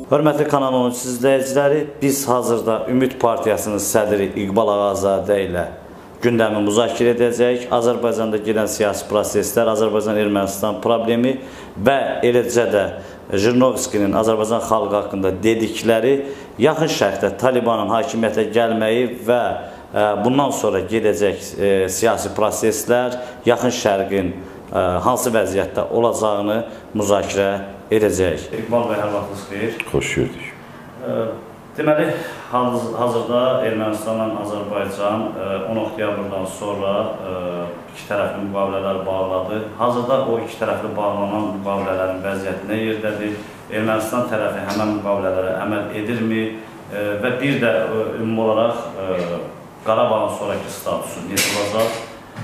Hörmətli Kanal 13 izləyiciləri, biz hazırda Ümid Partiyasının sədri İqbal Ağazadə ilə gündəmi müzakirə edəcəyik. Azərbaycanda gedən siyasi proseslər, Azərbaycan-Ermənistan problemi və eləcə də Jirinovskinin Azərbaycan xalqı haqqında dedikləri, yaxın şərqdə Talibanın hakimiyyətə gəlməyi və bundan sonra gedəcək siyasi proseslər, yaxın şərqin hansı vəziyyətdə olacağını müzakirə edəcəyik. İqbal bəy, hər vaxtınız xeyir. Xoş gördük. Deməli, hazırda Ermənistanla Azərbaycan 10 oktyabrdan sonra iki tərəfli müqavilələr bağladı. Hazırda o iki tərəfli bağlanan müqavilələrin vəziyyəti nə yerdədir? Ermənistan tərəfi həmən müqavilələrə əməl edirmi? Və bir də ümumi olaraq Qarabağın sonraki statusu necə olacaq?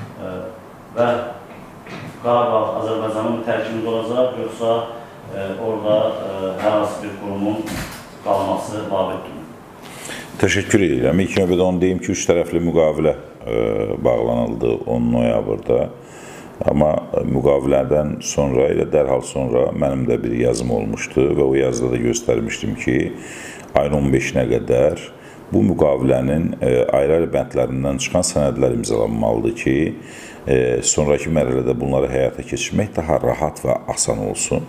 Və Qarabağ Azərbaycanın tərkibində olacaq, yoxsa orada hər hansı bir qurumun qalması vacibdir? Təşəkkür edirəm. İlk növbədə onu deyim ki, üç tərəfli müqavilə bağlanıldı 10 noyabrda. Amma müqavilədən sonra, elə dərhal sonra mənim də bir yazım olmuşdu və o yazıda da göstərmişdim ki, ayın 15-nə qədər bu müqavilənin ayrı-ayrı bəndlərindən çıxan sənədlər imzalanmalıdır ki, sonraki mərhələdə bunları həyata keçirmək daha rahat və asan olsun.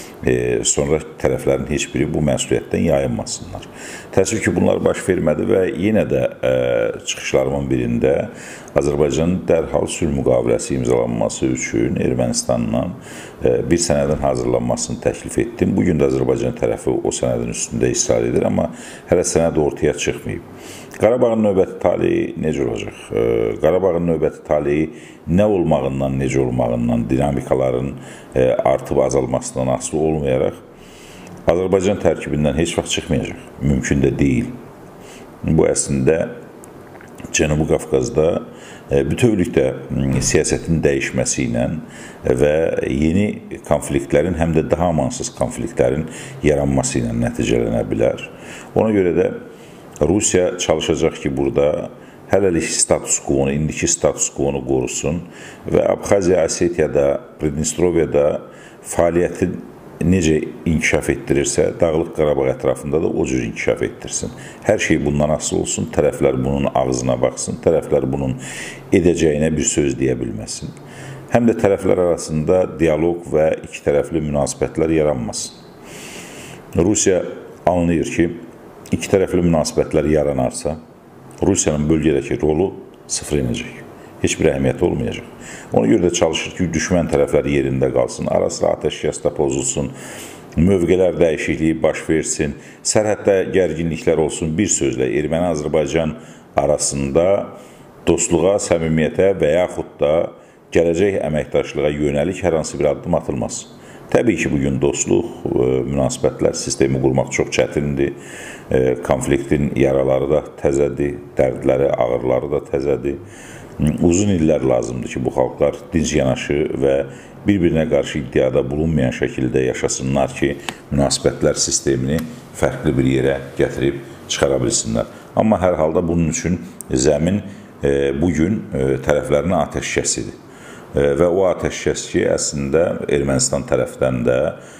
Sonra tərəflərin heç biri bu məsuliyyətdən yayınmasınlar. Təəssüf ki, bunlar baş vermədi və yenə də çıxışlarımın birində Azərbaycanın dərhal sülh müqaviləsi imzalanması üçün Ermənistanla bir sənədin hazırlanmasını təklif etdim. Bugün də Azərbaycan tərəfi o sənədin üstündə israr edir, amma hələ sənəd ortaya çıxmayıb. Qarabağın növbəti taleyi necə olacaq? Qarabağın növbəti taleyi nə olmağından, necə olmağından, dinamikaların artıb azalmasından asılı olmayaraq Azərbaycan tərkibindən heç vaxt çıxmayacaq. Mümkün də deyil. Bu əslində Cənubi Qafqazda bütövlükdə siyasətin dəyişməsi ilə və yeni konfliktlərin, həm də daha amansız konfliktlərin yaranması ilə nəticələnə bilər. Ona görə də Rusiya çalışacaq ki, burada hələlik status quo-nu, indiki status quo-nu qorusun və Abxaziya, Osetiyada, Pridnestroviyada fəaliyyəti necə inkişaf etdirirsə, Dağlıq Qarabağ ətrafında da o cür inkişaf etdirsin. Hər şey bundan asılı olsun, tərəflər bunun ağzına baxsın, tərəflər bunun edəcəyinə bir söz deyə bilməsin. Həm də tərəflər arasında dialoq və iki tərəfli münasibətlər yaranmasın. Rusiya anlayır ki, iki tərəfli münasibətlər yaranarsa, Rusiyanın bölgədəki rolu sıfır inəcək. Heç bir əhəmiyyəti olmayacaq. Ona görə də çalışır ki, düşmən tərəfləri yerində qalsın, arasında atəşkəsdə pozulsun, mövqelər dəyişikliyi baş versin, sərhəddə gərginliklər olsun. Bir sözlə, Erməni-Azərbaycan arasında dostluğa, səmimiyyətə və yaxud da gələcək əməkdaşlığa yönəlik hər hansı bir addım atılmaz. Təbii ki, bugün dostluq, münasibətlər sistemi qurmaq çox çətindir. Konfliktin yaraları da təzədir, dərdləri, ağırları da təzədir. Uzun illər lazımdır ki, bu xalqlar dinc yanaşı və bir-birinə qarşı iddiada bulunmayan şəkildə yaşasınlar ki, münasibətlər sistemini fərqli bir yerə gətirib çıxara bilsinlər. Amma hər halda bunun üçün zəmin bugün tərəflərin atəşkəsidir. Və o atəşkəs ki, əslində Ermənistan tərəfdən də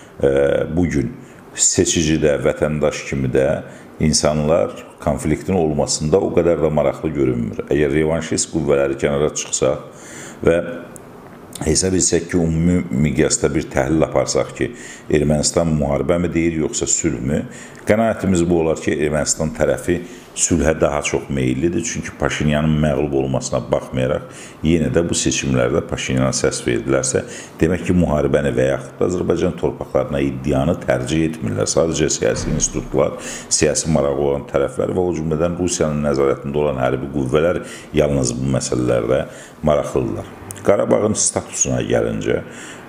bugün seçici də, vətəndaş kimi də insanlar konfliktin olmasında o qədər də maraqlı görünmür. Əgər revanşist qüvvələri kənara çıxsa və hesab etsək ki, ümumi miqyasda bir təhlil aparsaq ki, Ermənistan müharibə mi deyir, yoxsa sülh mü? Qənaətimiz bu olar ki, Ermənistan tərəfi sülhə daha çox meyillidir. Çünki Paşinyanın məğlub olmasına baxmayaraq, yenə də bu seçimlərdə Paşinyana səs verdilərsə, demək ki, müharibəni və yaxud da Azərbaycan torpaqlarına iddianı tərcih etmirlər. Sadəcə siyasi institutlar, siyasi marağı olan tərəflər və o cümlədən Rusiyanın nəzarətində olan hərbi qüvvələr yalnız bu məsələlərdə maraqlıdırlar. Qarabağın statusuna gəlincə,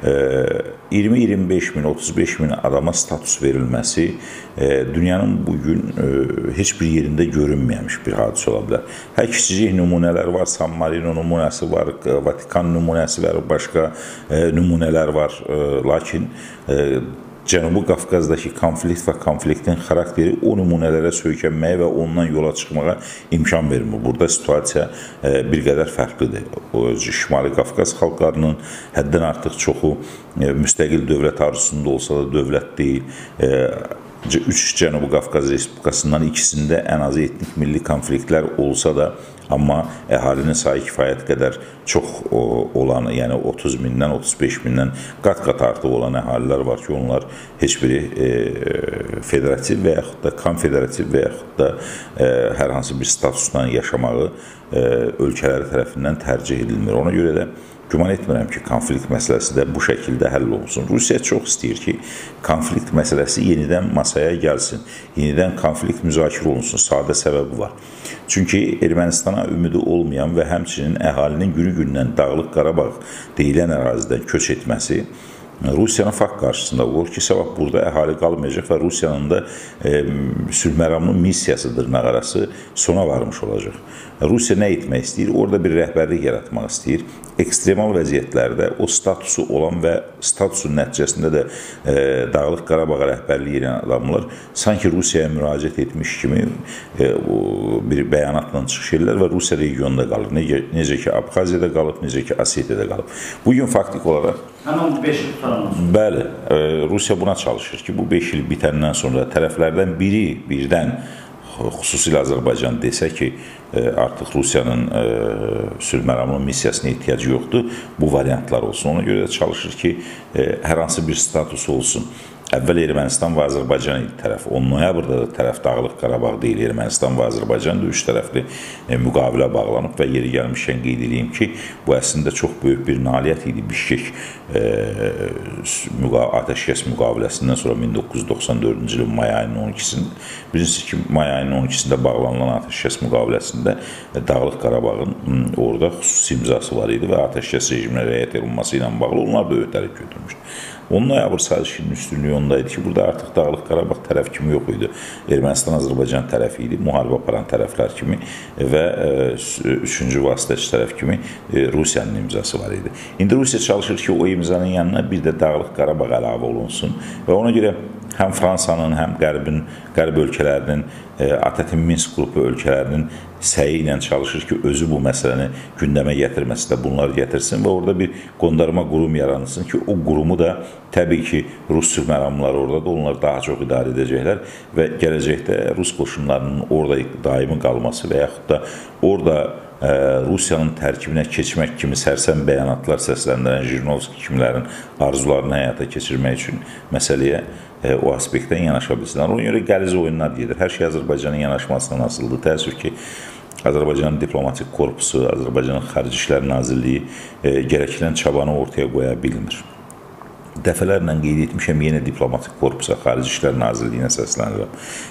20-25 min, 35 min adama status verilməsi dünyanın bugün heç bir yerində görünməyəmiş bir hadisə ola bilər. Hər kiçicik nümunələr var, San Marino nümunəsi var, Vatikan nümunəsi var, başqa nümunələr var, lakin Cənubi Qafqazdakı konflikt və konfliktin xarakteri o nümunələrə söykənməyə və ondan yola çıxmağa imkan vermir. Burada situasiya bir qədər fərqlidir. Şimali Qafqaz xalqlarının həddən artıq çoxu müstəqil dövlət arzusunda olsa da dövlət deyil. 3 Cənubi Qafqaz Respublikasından ikisində ən azı etnik milli konfliktlər olsa da, amma əhalinin sayı kifayət qədər çox olan, yəni 30 mindən, 35 mindən qat-qat artıq olan əhalilər var ki, onlar heç biri federativ və yaxud da konfederativ və yaxud da hər hansı bir statusla yaşamağı ölkələri tərəfindən tərcih edilmir. Ona görə də güman etmirəm ki, konflikt məsələsi də bu şəkildə həll olunsun. Rusiya çox istəyir ki, konflikt məsələsi yenidən masaya gəlsin, yenidən konflikt müzakirə olunsun. Sadə səbəbi var. Çünki Ermənistana ümidi olmayan və həmçinin əhalinin günü-gündən Dağlıq Qarabağ deyilən ərazidən köç etməsi Rusiyanın fakt qarşısında olur ki, sabah burada əhali qalmayacaq və Rusiyanın da sülhməramlı missiyası dırnaqarası sona varmış olacaq. Rusiya nə etmək istəyir? Orada bir rəhbərlik yaratmaq istəyir. Ekstremal vəziyyətlərdə o statusu olan və statusun nəticəsində də Dağlıq Qarabağ rəhbərliyi edən adamlar sanki Rusiyaya müraciət etmiş kimi bir bəyanatla çıxış edirlər və Rusiya regionunda qalır. Necə ki, Abxaziyada qalıb, necə ki, Osetiyada qalıb. Bugün faktik olaraq həmin 5 il tutanlar. Bəli, Rusiya buna çalışır ki, bu 5 il bitəndən sonra tərəflərdən biri birdən xüsusilə Azərbaycan desə ki, artıq Rusiyanın sülhməramlı missiyasına ehtiyacı yoxdur, bu variantlar olsun. Ona görə də çalışır ki, hər hansı bir status olsun. Əvvəl Ermənistan və Azərbaycan tərəf, 10 noyabrda tərəf Dağlıq Qarabağ deyil, Ermənistan və Azərbaycan da 3 tərəfli müqavilə bağlanıb və yeri gəlmişkən qeyd edeyim ki, bu əslində çox böyük bir nailiyyət idi. Bişkek atəşkəs müqaviləsindən sonra 1994-cü ilin may ayının 12-sində, birincisi ki, may ayının 12-sində bağlanılan atəşkəs müqaviləsində Dağlıq Qarabağın orada xüsusi imzası var idi və atəşkəs rejiminə riayət olunması ilə bağlı onlar da öhdəlik götürmüşdü. 10 noyabr sazişinin üstünlüyü ondaydı ki, burada artıq Dağlıq Qarabağ tərəf kimi yox idi. Ermənistan-Azərbaycan tərəfi idi, müharibə aparan tərəflər kimi və üçüncü vasitəçi tərəf kimi Rusiyanın imzası var idi. İndi Rusiya çalışır ki, o imzanın yanına bir də Dağlıq Qarabağ əlavə olunsun və ona görə həm Fransanın, həm Qərb ölkələrinin, ATƏT-in Minsk qrupu ölkələrinin səyi ilə çalışır ki, özü bu məsələni gündəmə gətirməsi də bunlar gətirsin və orada bir qondarma qurum yaransın ki, o qurumu da təbii ki, Rus sülhməramlıları orada da onlar daha çox idarə edəcəklər və gələcəkdə Rus qoşunlarının orada daimi qalması və yaxud da orada Rusiyanın tərkibinə keçmək kimi sərsəm bəyanatlar səsləndirən Jirinovski kimlərin arzularını həyata keçirmək üçün məsələyə o aspektdən yanaşa bilsinlər. Ona görə qəliz oyunlar gedir. Hər şey Azərbaycanın yanaşmasından asılıdır. Təəssüf ki, Azərbaycanın diplomatik korpusu, Azərbaycanın Xarici İşlər Nazirliyi gərəkilən çabanı ortaya qoya bilmir. Dəfələrlə qeyd etmişəm, yenə diplomatik korpusa, Xarici İşlər Nazirliyinə səslənirəm.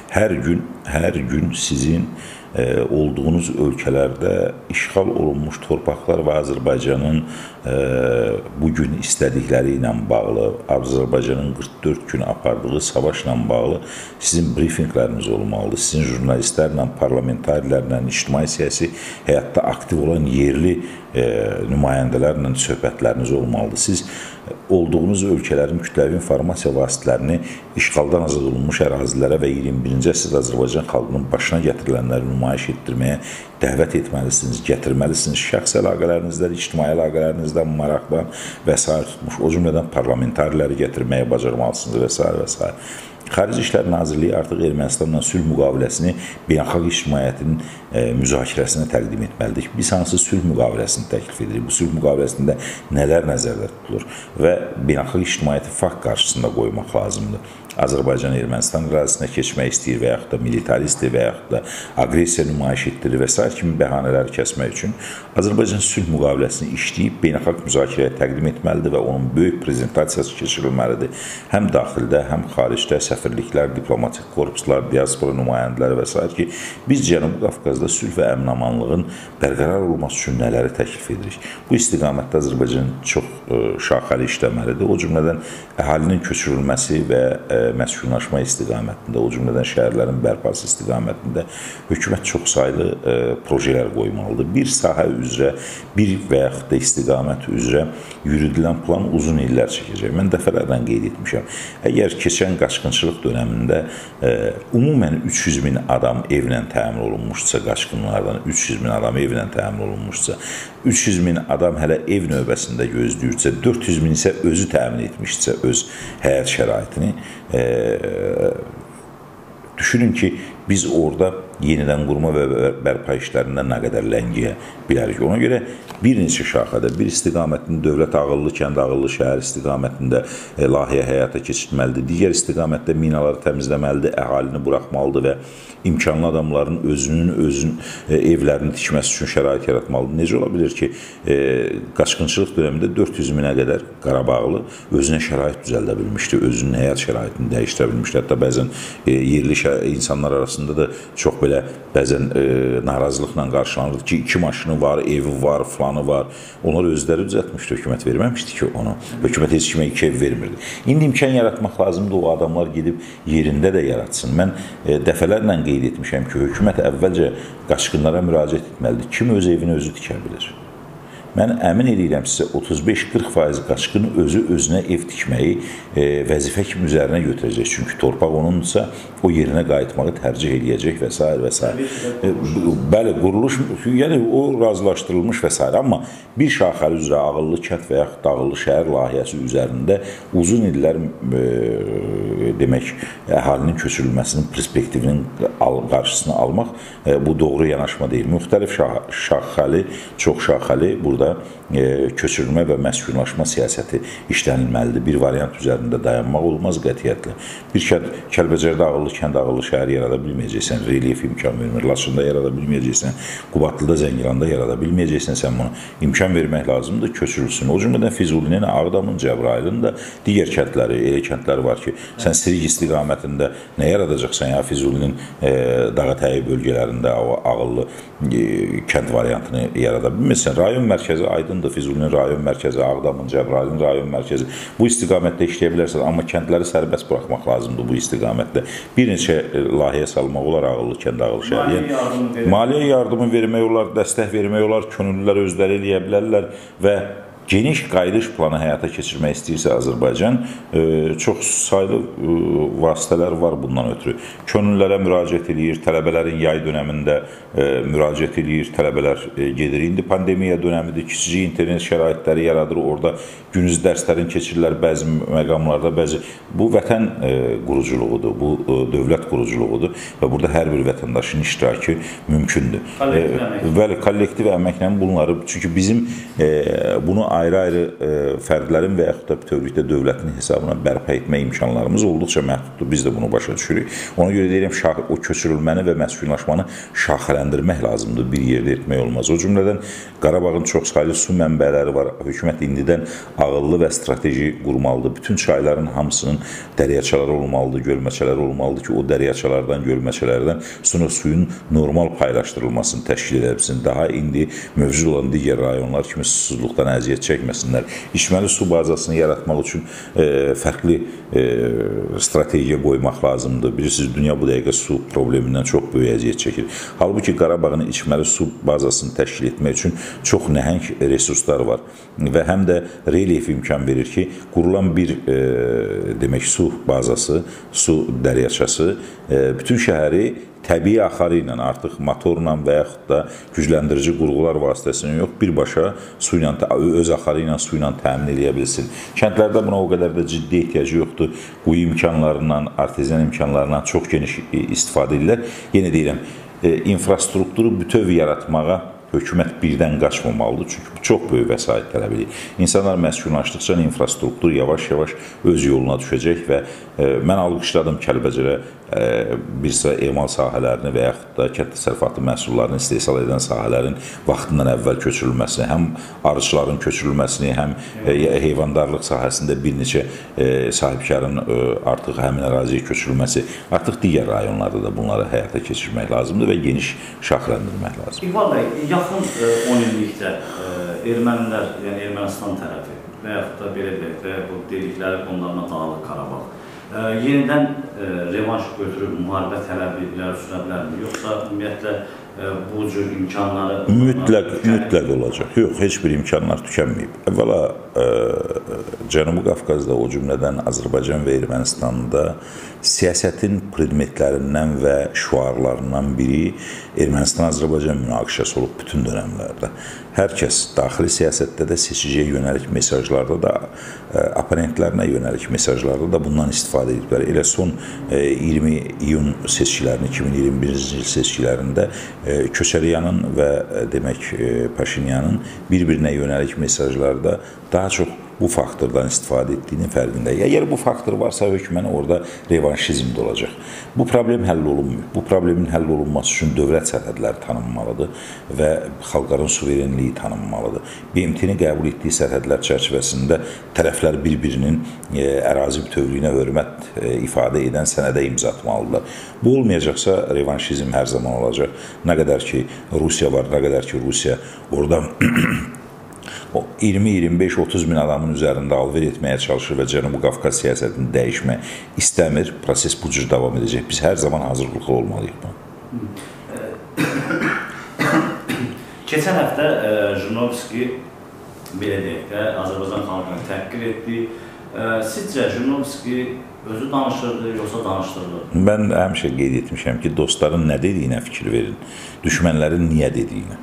Hər gün sizin olduğunuz ölkələrdə işğal olunmuş torpaqlar və Azərbaycanın bugün istədikləri ilə bağlı, Azərbaycanın 44 gün apardığı savaşla bağlı sizin brifinqləriniz olmalıdır. Sizin jurnalistlərlə, parlamentarlərlə, ictimai siyasi həyatda aktiv olan yerli nümayəndələrlə söhbətləriniz olmalıdır. Siz olduğunuz ölkələrin kütləvi informasiya vasitələrini işğaldan azad olunmuş ərazilərə və 21-ci əsr Azərbaycan xalqının başına gətirilənləri nümayiş etdirməyə dəvət etməlisiniz, gətirməlisiniz. Şəxsi əlaqələrinizdən, ictimai əlaqələrinizdən maraqdan və s. tutmuş, o cümlədən parlamentarləri gətirməyə bacarmalısınız və s. və s. Xarici İşlər Nazirliyi artıq Ermənistanla sülh müqaviləsini beynəlxalq ictimaiyyətin müzakirəsinə təqdim etməlidir. Biz hansı sülh müqaviləsini təklif edirik? Bu sülh müqaviləsində nələr nəzərdə tutulur və beynəlxalq ictimaiyyəti fakt qarşısında qoymaq lazımdır. Azərbaycan Ermənistan ərazisinə keçmək istəyir və yaxud da militaristdir və yaxud da aqressiya nümayiş etdirir və s. kimi bəhanələri kəsmək üçün Azərbaycan sülh müqaviləsini işləyib beynəlxalq müzakirəyə təqdim etməlidir və onun böyük prezentasiyası keçirilməlidir. Həm daxildə, həm xaricdə səfirliklər, diplomatik korpuslar, diaspora nümayəndələri və s. ki, biz Cənubi Qafqazda sülh və əmin-amanlığın bərqərar olması üçün nələri təklif edirik. Bu istiqamətdə Azərbaycan çox şaxəli işləməlidir. O cümlədən əhalinin köçürülməsi və məskunlaşma istiqamətində, o cümlədən şəhərlərin bərpası istiqamətində hökumət çoxsaylı projelər qoymalıdır. Bir sahə üzrə, bir və yaxud da istiqamət üzrə yürüdülən plan uzun illər çəkəcək. Mən dəfələrlə qeyd etmişəm. Əgər keçən qaçqınçılıq dönəmində ümumən 300 min adam evlə təmin olunmuşsa, qaçqınlardan 300 min adam evlə təmin olunmuşsa, 300 min adam hələ ev növbəsində gözləyirsə, 400 min isə özü təmin etmişsə öz həyat şəraitini, düşünün ki, biz orada yenidən qurma və bərpa işlərində nə qədər ləngiyə bilərik. Ona görə bir neçə şaxədə, bir istiqamətində dövlət ağıllı kənd, ağıllı şəhər istiqamətində layihə həyata keçirməlidir. Digər istiqamətdə minaları təmizləməlidir, əhalini buraxmalıdır və imkanlı adamların özünün evlərini tikməsi üçün şərait yaratmalıdır. Necə ola bilir ki, qaçqınçılıq dönəmində 400 minə qədər Qarabağlı özünə şərait düzəldə bilmişdi, özünün həyat şəraitini dəyişdirə bilmişdi. Hətta bəzən yerli insanlar arasında da çox belə bəzən narazılıqla qarşılanırdı ki, 2 maşını var, evi var, filanı var. Onlar özləri düzəltmişdi, hökumət verməmişdi ki onu. Hökumət heç kimə 2 ev vermirdi. İndi imkan yaratmaq lazımdır, o adamlar gedib yerində də yaratsın. Mən dəfələrlə qeyd etmişəm ki, hökumət əvvəlcə qaçqınlara müraciət etməlidir. Kim öz evini özü tikə bilir? Mən əmin edirəm sizə 35-40% qaçqın özünə ev tikməyi vəzifə kimi üzərinə götürəcək. Çünki torpaq onunsa o yerinə qayıtmağı tərcih eləyəcək və s. və s. Bəli, quruluş, yəni o razılaşdırılmış və s. Amma bir şaxəli üzrə ağıllı kənd və yaxud da ağıllı şəhər layihəsi üzərində uzun illər demək, əhalinin köçürülməsinin perspektivinin qarşısını almaq bu doğru yanaşma deyil. Müxtəlif şaxəli, çox şaxəli burada köçürülmə və məskunlaşma siyasəti işlənilməlidir. Bir variant üzərində dayanmaq olmaz qətiyyətlə. Bir Kəlbəcərdə ağıllı kənd, ağıllı şəhər yarada bilməyəcəksən, relyef imkan vermir, Laçında yarada bilməyəcəksən, Qubadlıda, Zəngilanda yarada bilməyəcəksən, sən bunu imkan vermək lazımdır, köçürülsün. O cümlədən Füzulinin, Ağdamın, Cəbrayılın da digər kəndləri, elə kəndlər var ki, sən Sirig istiqamətində nə yaradacaqsan ya, Füzulinin dağətəyi bölgələrində ağıllı kənd variantını yarada bilmirsən. Rayon mərkəzi aydındır, Füzulinin rayon mərkəzi, Ağdamın, Cəbrayılın rayon mərkəzi. Bu istiqamətdə işləyə bilərsən, amma kəndləri sərbəst buraxmaq lazımdır bu istiqamətdə. Bir neçə layihə salmaq olar, ağıllı kənd, ağıllı şəhər. Maliyyə yardımı vermək olar, dəstək vermək olar, könüllülər özləri eləyə bilərlər və geniş qayıdış planı həyata keçirmək istəyirsə Azərbaycan, çox saylı vasitələr var bundan ötürü. Könüllülərə müraciət edir, tələbələrin yay dönəmində müraciət edir, tələbələr gedir. İndi pandemiya dönəmidir, kiçicik internet şəraitləri yaradır, orada günüz dərslərin keçirirlər bəzi məqamlarda, bəzi. Bu vətən quruculuğudur, bu dövlət quruculuğudur və burada hər bir vətəndaşın iştirakı mümkündür. Bəli, kollektiv əməklə bunları, çünki bizim bunu ayrı-ayrı fərdlərin və yaxud da bütövlükdə dövlətin hesabına bərpa etmə imkanlarımız olduqca məhduddur. Biz də bunu başa düşürük. Ona görə deyirəm, o köçürülməni və məskunlaşmanı şaxələndirmək lazımdır, bir yerdə etmək olmaz. O cümlədən Qarabağın çoxsaylı su mənbələri var. Hökumət indidən ağıllı və strateji qurmalıdır. Bütün çayların hamısının dəryəçaları olmalıdır, gölməçələri olmalıdır ki, o dəryəçalardan, gölməçələrdən sonra suyun normal paylaşdırılmasını təşkil edə bilsin. Daha indi mövcud olan digər rayonlar kimi susuzluqdan əziyyət çəkməsinlər. İçməli su bazasını yaratmaq üçün fərqli strategiya qoymaq lazımdır. Bilirsiniz, dünya bu dəqiqə su problemindən çox böyük əziyyət çəkir. Halbuki Qarabağın içməli su bazasını təşkil etmək üçün çox nəhəng resurslar var və həm də relyef imkan verir ki, qurulan bir demək su bazası, su dəryəçası bütün şəhəri təbii axarı ilə, artıq motorla və yaxud da gücləndirici qurğular vasitəsilə yox, birbaşa su ilə, öz axarı ilə su ilə təmin edə bilsin. Kəndlərdə buna o qədər də ciddi ehtiyacı yoxdur. Quyu imkanlarından, arteziyan imkanlarından çox geniş istifadə edirlər. Yenə deyirəm, infrastrukturu bütöv yaratmağa hökumət birdən qaçmamalıdır, çünki bu çox böyük vəsait tələb edir. İnsanlar məskunlaşdıqca infrastruktur yavaş-yavaş öz yoluna düşəcək və mən alqışladım Kəlbəcərə bir sıra emal sahələrini və yaxud da kənd təsərrüfatı məhsullarını istehsal edən sahələrin vaxtından əvvəl köçürülməsini, həm arıçıların köçürülməsini, həm heyvandarlıq sahəsində bir neçə sahibkarın artıq həmin əraziyə köçürülməsi, artıq digər rayonlarda da bunları həyata keçirmək lazımdır və geniş şaxələndirmək lazımdır. İqbal bəy, yaxın 10 illikdə ermənilər, yəni Ermənistan tərəfi və yaxud da belə bu dedikləri qondarma Dağlıq Qarabağ yenidən revanş götürüb müharibə tələbi irəli sürə bilərmi? Yoxsa ümumiyyətlə bu cür imkanları... Mütləq olacaq. Yox, heç bir imkanlar tükənməyib. Əvvəla Cənubi Qafqazda, o cümlədən Azərbaycan və Ermənistanda siyasətin predmetlərindən və şüarlarından biri Ermənistan-Azərbaycan münaqişəsi olub bütün dönəmlərdə. Hər kəs daxili siyasətdə də, seçiciyə yönəlik mesajlarda da, oponentlərinə yönəlik mesajlarda da bundan istifadə ediblər. Elə son 20 iyun seçkilərini, 2021-ci il seçkilərində Köçəryanın və demək Paşinyanın bir-birinə yönəlik mesajlarda daha çox bu faktordan istifadə etdiyinin fərqindəyik. Əgər bu faktor varsa, hökmən orada revanşizm də olacaq. Bu problem həll olunmuyor. Bu problemin həll olunması üçün dövlət sərhədləri tanınmalıdır və xalqların suverenliyi tanınmalıdır. BMT-nin qəbul etdiyi sərhədlər çərçivəsində tərəflər bir-birinin ərazi bütövlüyünə hörmət ifadə edən sənədə imza atmalıdırlar. Bu olmayacaqsa, revanşizm hər zaman olacaq. Nə qədər ki, Rusiya var, nə qədər ki, Rusiya orada 20, 25, 30 min adamın üzərində alver etməyə çalışır və Cənubi Qafqaz siyasətini dəyişmək istəmir. Proses bu cür davam edəcək. Biz hər zaman hazırlıqlı olmalıyıq buna. Keçən həftə Jirinovski belə deyək də Azərbaycan xalqını təhqir etdi. Sizcə Jirinovski özü danışırdı, yoxsa danışdırdı? Mən həmişə qeyd etmişəm ki, dostların nə dediyinə fikir verin, düşmənlərin niyə dediyinə.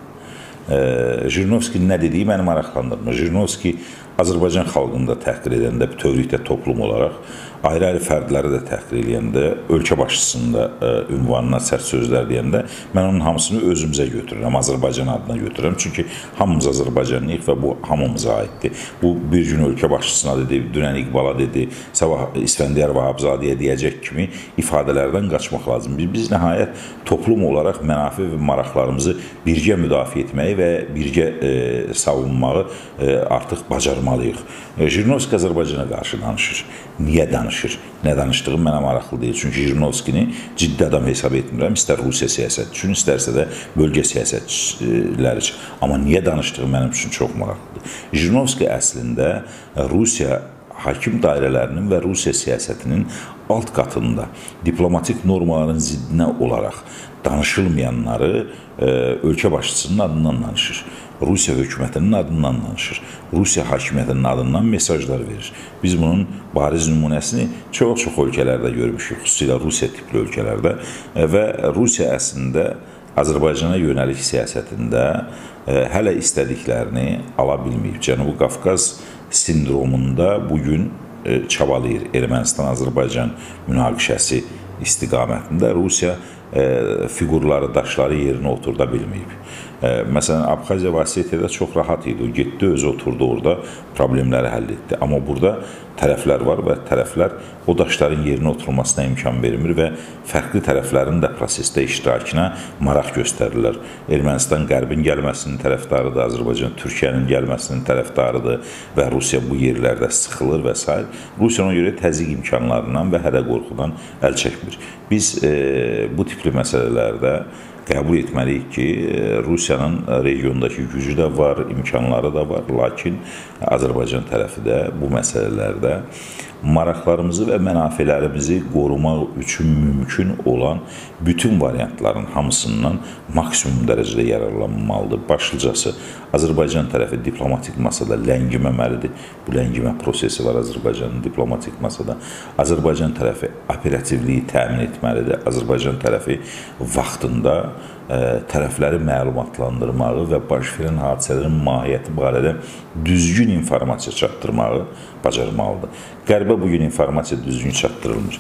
Jirinovski nə dediyi məni maraqlandırmır. Jirinovski Azərbaycan xalqını da təhqir edəndə, bütövlükdə toplum olaraq, ayrı-ayrı fərdləri də təhqir edəndə, ölkə başçısının da ünvanına sərt sözlər deyəndə, mən onun hamısını özümüzə götürürəm, Azərbaycan adına götürürəm. Çünki hamımız Azərbaycanlıyıq və bu hamımıza aiddir. Bu bir gün ölkə başçısına dedi, dünən İqbala dedi, sabah İsfəndiyar Vahabzadəyə deyəcək kimi ifadələrdən qaçmaq lazımdır. Biz nəhayət toplum olaraq mənafi və maraqlarımızı birgə müdafiə etməyi və birgə savunmağı artıq bacarmalıyıq. Jirinovski Azərbaycana qarşı danışır. Niyə danışır? Nə danışdığı mənə maraqlı deyil. Çünki Jirinovskini ciddi adam hesab etmirəm. İstər Rusiya siyasət üçün, istərsə də bölgə siyasətçiləri üçün. Amma niyə danışdığı mənim üçün çox maraqlıdır. Jirinovski əslində Rusiya hakim dairələrinin və Rusiya siyasətinin alt qatında diplomatik normaların ziddinə olaraq danışılmayanları ölkə başçısının adından danışır. Rusiya hökumətinin adından danışır. Rusiya hakimiyyətinin adından mesajlar verir. Biz bunun bariz nümunəsini çox-çox ölkələrdə görmüşük, xüsusilə Rusiya tipli ölkələrdə və Rusiya əslində Azərbaycana yönəlik siyasətində hələ istədiklərini ala bilməyib. Cənubi Qafqaz sindromunda bugün çabalayır. Ermənistan-Azərbaycan münaqişəsi istiqamətində Rusiya fiqurları, daşları yerinə oturda bilməyib. Məsələn, Abxaziya və Osetiyada çox rahat idi. O getdi, özü oturdu orada, problemləri həll etdi. Amma burada tərəflər var və tərəflər o daşların yerinə oturulmasına imkan vermir və fərqli tərəflərin də prosesdə iştirakına maraq göstərirlər. Ermənistan Qərbin gəlməsinin tərəfdarıdır, Azərbaycan Türkiyənin gəlməsinin tərəfdarıdır və Rusiya bu yerlərdə sıxılır və s. Rusiya ona görə təzyiq imkanlarından və hədə-qorxudan əl çəkmir. Biz bu tipli məsələlərdə qəbul etməliyik ki, Rusiyanın regiondakı gücü də var, imkanları da var, lakin Azərbaycan tərəfi də bu məsələlərdə maraqlarımızı və mənafelərimizi qorumaq üçün mümkün olan bütün variantların hamısından maksimum dərəcədə yararlanmalıdır. Başlıcası, Azərbaycan tərəfi diplomatik masada ləngiməməlidir. Bu ləngimə prosesi var Azərbaycanın diplomatik masada. Azərbaycan tərəfi operativliyi təmin etməlidir. Azərbaycan tərəfi vaxtında tərəfləri məlumatlandırmağı və baş verən hadisələrin mahiyyəti barədə düzgün informasiya çatdırmağı bacarmalıdır. Qərbə bugün informasiya düzgün çatdırılmır.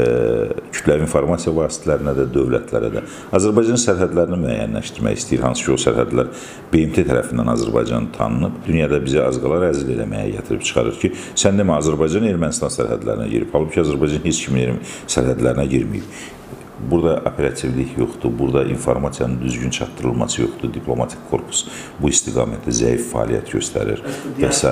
Kütləvi informasiya vasitələrinə də, dövlətlərə də. Azərbaycan sərhədlərini müəyyənləşdirmək istəyir. Hansı ki, o sərhədlər BMT tərəfindən Azərbaycan tanınıb, dünyada bizi az qala rəzil eləməyə gətirib çıxarır ki, sən demə Azərbaycan Ermənistan sərhədlərinə girib, halbuki Azərbaycan heç kimin sərhədlərinə girməyib. Burada operativlik yoxdur, burada informasiyanın düzgün çatdırılması yoxdur, diplomatik korpus bu istiqamətdə zəif fəaliyyət göstərir və s.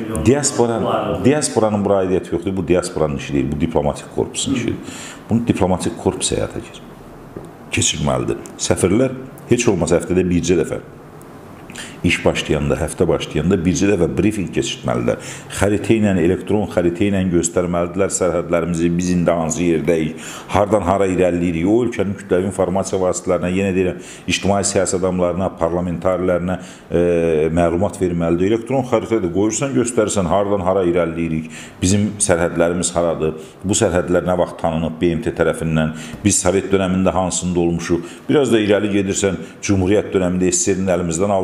Diasporanın bura aidiyyəti yoxdur, bu diasporanın işi deyil, bu diplomatik korpusun işidir. Bunu diplomatik korpus həyata keçirməlidir. Səfirlər heç olmasa həftədə bircə dəfə iş başlayanda, həftə başlayanda bircə dəfə briefing keçirtməlidirlər. Xəritə ilə, elektron xəritə ilə göstərməlidirlər sərhədlərimizi, biz indi hansı yerdəyik, hardan hara irəliləyirik. O ölkənin kütləvi informasiya vasitələrinə, yenə deyirəm, ictimai siyasi adamlarına, parlamentarilərinə məlumat verməlidir. Elektron xəritədə qoyursan, göstərirsən, hardan hara irəliləyirik, bizim sərhədlərimiz haradır, bu sərhədlər nə vaxt tanınıb BMT tərəfindən, biz Sovet dönəmində hansında olmuşuq, biraz da irəli gedirsən, Cumhuriyyət dönəmində SSR-nin əlimizdən aldığı torpaq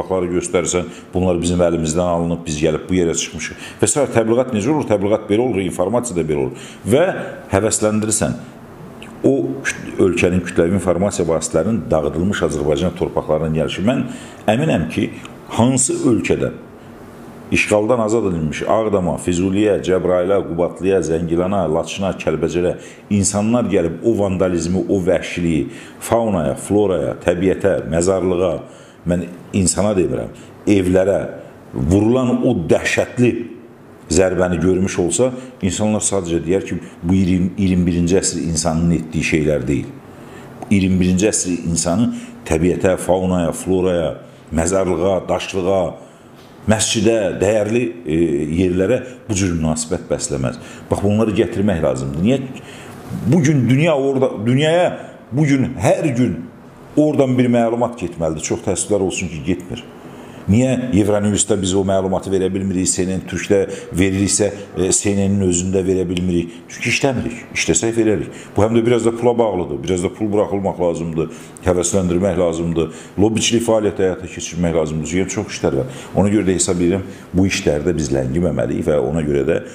torpaqları göstərirsən, bunlar bizim əlimizdən alınıb, biz gəlib bu yerə çıxmışıq. Və s. Təbliğat necə olur? Təbliğat belə olur, informasiya da belə olur. Və həvəsləndirirsən. O ölkənin kütləvi informasiya vasitələrinin dağıdılmış Azərbaycan torpaqlarının gəlişi. Mən əminəm ki, hansı ölkədə işğaldan azad edilmiş Ağdama, Füzuliyə, Cəbrayıla, Qubadlıya, Zəngilana, Laçına, Kəlbəcərə insanlar gəlib o vandalizmi, o vəhşiliyi faunaya, floraya, təbiətə, məzarlığa, mən insana demirəm, evlərə vurulan o dəhşətli zərbəni görmüş olsa, insanlar sadəcə deyər ki, bu 21-ci əsr insanın etdiyi şeylər deyil. 21-ci əsr insanı təbiətə, faunaya, floraya, məzarlığa, daşlığa, məscidə, dəyərli yerlərə bu cür münasibət bəsləməz. Bax, bunları gətirmək lazımdır. Niyə? Bugün dünyaya bugün hər gün oradan bir məlumat getməlidir. Çox təəssüflər olsun ki, getmir. Niyə Evronews'da biz o məlumatı verə bilmirik, CNN Türkdə veririksə, CNN-in özündə verə bilmirik. Çünki işləmirik, işləsək verərik. Bu həm də biraz da pula bağlıdır, biraz da pul buraxılmaq lazımdır, həvəsləndirmək lazımdır, lobiçilik fəaliyyəti həyata keçirmək lazımdır. Yəni, çox işlər var. Ona görə də hesab edirəm, bu işlərdə biz ləngiməməliyik və ona görə də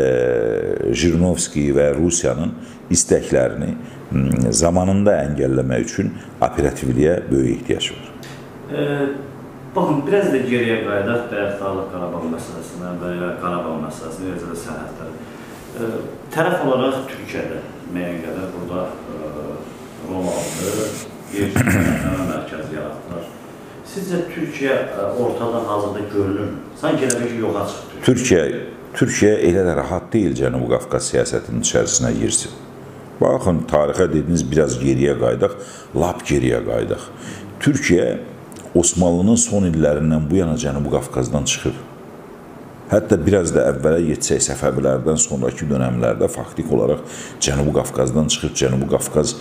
Jirinovski və Rusiyanın istəklərini zamanında əngəlləmək üçün operativliyə böyük ehtiyac var. Baxın, biraz da geriyə qayıdaq Bəyək Dağlıq Qarabağ məsələsinə və ya Qarabağ məsələsinə, eləcə də sərhədləri. Tərəf olaraq Türkiyədə müəyyən qədər burada rol aldı, yerləşmə mərkəzi yaratdılar. Sizcə Türkiyə ortada hazırda görünür? Sanki elə bir ki, yoxa çıxdı. Türkiyə elə də rahat deyil Cənubi Qafqaz siyasətinin içərisinə girsin. Baxın, tarixə dediniz, biraz geriyə qayıdaq, lap geriyə qayıdaq. Türkiyə Osmanlının son illərindən bu yana Cənubi Qafqazdan çıxıb. Hətta biraz da əvvələ yetsək Səfəvilərdən sonraki dönəmlərdə faktik olaraq Cənubi Qafqazdan çıxıb. Cənubi Qafqaz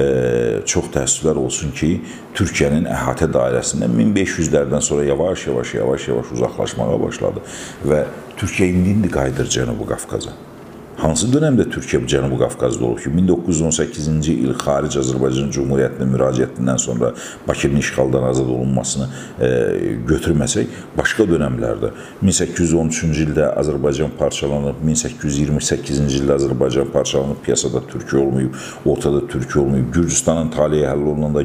çox təəssüflər olsun ki, Türkiyənin əhatə dairəsindən 1500-lərdən sonra yavaş-yavaş uzaqlaşmağa başladı. Və Türkiyə indi qayıdır Cənubi Qafqaza. Hansı dönəmdə Türkiyə Cənubi Qafqazda olub ki, 1918-ci il xaric Azərbaycan Cumhuriyyətinin müraciətindən sonra Bakının işğaldan azad olunmasını götürməsək, başqa dönəmlərdə 1813-cü ildə Azərbaycan parçalanıb, 1828-ci ildə Azərbaycan parçalanıb, piyasada Türkiyə olmayıb, ortada Türkiyə olmayıb, Gürcüstanın taleyi həll olunanda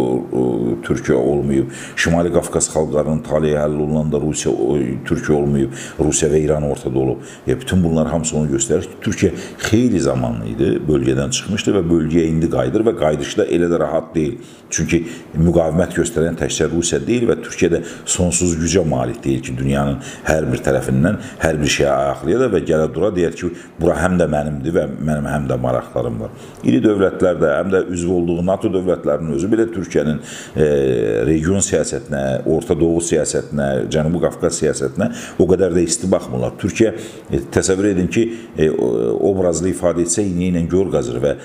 Türkiyə olmayıb, Şimali Qafqaz xalqlarının taleyi həll olunanda Türkiyə olmayıb, Rusiya və İran ortada olub. Bütün bunlar hamısı onu göstərir ki, Türkiyə xeyli zamanlı idi, bölgədən çıxmışdı və bölgəyə indi qayıdır və qayıdışda elə də rahat deyil. Çünki müqavimət göstərən təkcə Rusiya deyil və Türkiyədə sonsuz gücə malik deyil ki, dünyanın hər bir tərəfindən hər bir şeyə ayaqlayır və gələ dura deyər ki, bura həm də mənimdir və mənim həm də maraqlarım var. İri dövlətlər də, həm də üzv olduğu NATO dövlətlərinin özü belə Türkiyənin region siyasətinə, Orta Doğu siyasətinə, Cənubi Qafqaz siyasətinə o qədər də isti baxmırlar. Türkiyə, təsəvvür edin ki, obrazlı ifadə etsə, iynə ilə gör qazır və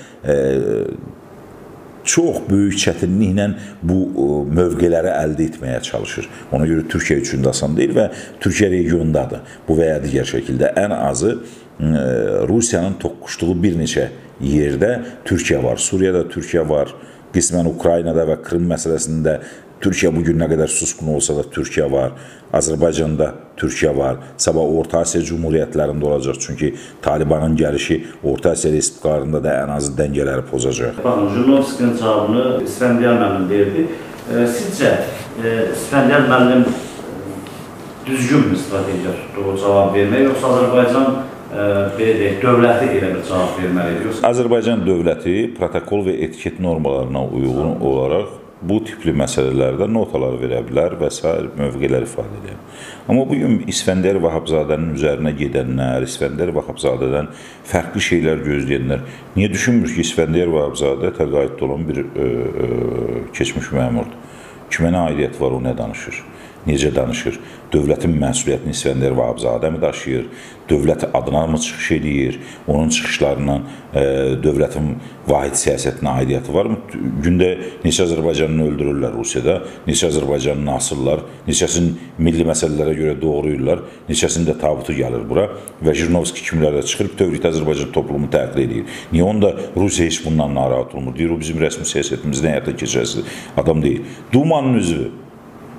çox böyük çətinliklə bu mövqeləri əldə etməyə çalışır. Ona görə Türkiyə üçün də asan deyil və Türkiyə regiondadır. Bu və ya digər şəkildə ən azı Rusiyanın toqquşduğu bir neçə yerdə Türkiyə var. Suriyada Türkiyə var, qismən Ukraynada və Krım məsələsində Türkiyə bugün nə qədər susqun olsa da Türkiyə var, Azərbaycanda Türkiyə var, sabah Orta Asiya Cumhuriyyətlərində olacaq, çünki Talibanın gəlişi Orta Asiya respublikalarında da ən azı dəngələri pozacaq. Baxın, Jirinovskinin cavabını İsfəndiyar müəllim deyirdi. Sizcə, İsfəndiyar müəllim düzgün bir strategiya tutdu o cavab vermək, yoxsa Azərbaycan belə deyək, dövləti elə bir cavab verməlidir? Azərbaycan dövləti protokol və etiket normalarına uyğun olaraq bu tipli məsələlərdə notalar verə bilər və s. mövqelər ifadə edir. Amma bugün İsfəndiyar Vahabzadənin üzərinə gedənlər, İsfəndiyar Vahabzadədən fərqli şeylər gözləyənlər niyə düşünmür ki, İsfəndiyar Vahabzadə təqaüddə olan bir keçmiş məmurdur? Kimə nə aidiyyəti var, o nə danışır? Necə danışır? Dövlətin məsuliyyətini İsfəndiyar Vahabzadə mi daşıyır? Dövlət adına mı çıxış edir? Onun çıxışlarından dövlətin vahid siyasətinə aidiyyəti var mı? Gündə neçə Azərbaycanını öldürürlər Rusiyada, neçə Azərbaycanını asırlar, neçəsini milli məsələlərə görə doğrayırlar, neçəsində tabutu gəlir bura və Jirinovski kimlərdə çıxır, bütövlükdə Azərbaycan toplumu təqdir edir. Niyə onda Rusiya heç bundan narahat olmur? Deyir, o bizim rəsmi siyasətimizdən həyata keçərsiz adam deyil. Dumanın üzvü.